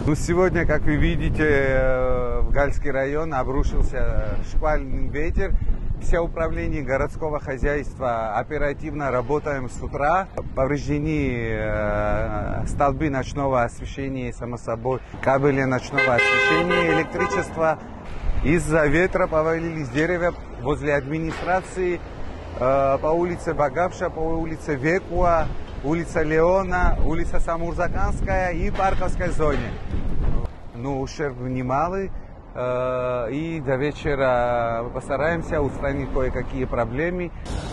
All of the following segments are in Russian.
Ну, сегодня, как вы видите, в Гальский район обрушился шквальный ветер. Все управления городского хозяйства оперативно работаем с утра. Повреждены столбы ночного освещения, само собой, кабели ночного освещения, электричество. Из-за ветра повалились деревья возле администрации, по улице Багапша, по улице Векуа, улица Леона, улица Самурзаканская и Парковской зоне. Ну, ущерб немалый. И до вечера постараемся устранить кое-какие проблемы.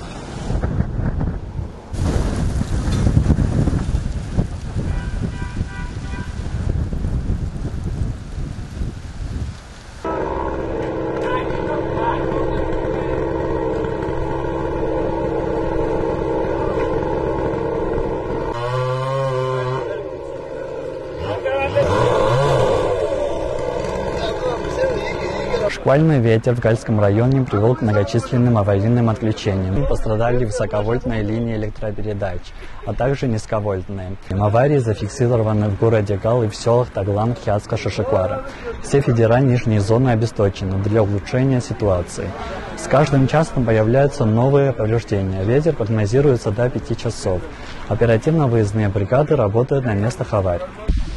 Шквальный ветер в Гальском районе привел к многочисленным аварийным отключениям. Пострадали высоковольтные линии электропередач, а также низковольтные. Аварии зафиксированы в городе Гал и в селах Таглан, Хиацка, Шишиквара. Все федеральные нижние зоны обесточены для улучшения ситуации. С каждым часом появляются новые повреждения. Ветер прогнозируется до 5 часов. Оперативно-выездные бригады работают на местах аварий.